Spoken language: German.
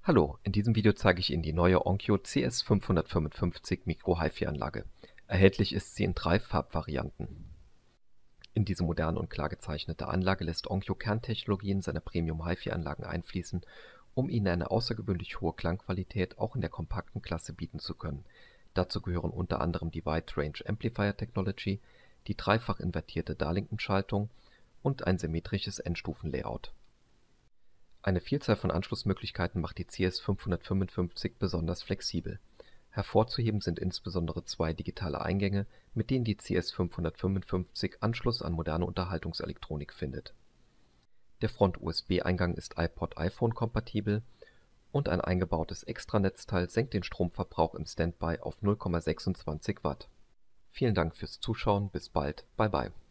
Hallo, in diesem Video zeige ich Ihnen die neue Onkyo CS555 Micro HiFi-Anlage. Erhältlich ist sie in 3 Farbvarianten. In diese moderne und klar gezeichnete Anlage lässt Onkyo Kerntechnologien seiner Premium HiFi-Anlagen einfließen, um Ihnen eine außergewöhnlich hohe Klangqualität auch in der kompakten Klasse bieten zu können. Dazu gehören unter anderem die Wide Range Amplifier Technology, die dreifach invertierte Darlington-Schaltung und ein symmetrisches Endstufen-Layout. Eine Vielzahl von Anschlussmöglichkeiten macht die CS555 besonders flexibel. Hervorzuheben sind insbesondere 2 digitale Eingänge, mit denen die CS555 Anschluss an moderne Unterhaltungselektronik findet. Der Front-USB-Eingang ist iPod-iPhone kompatibel und ein eingebautes Extranetzteil senkt den Stromverbrauch im Standby auf 0,26 Watt. Vielen Dank fürs Zuschauen, bis bald, bye bye.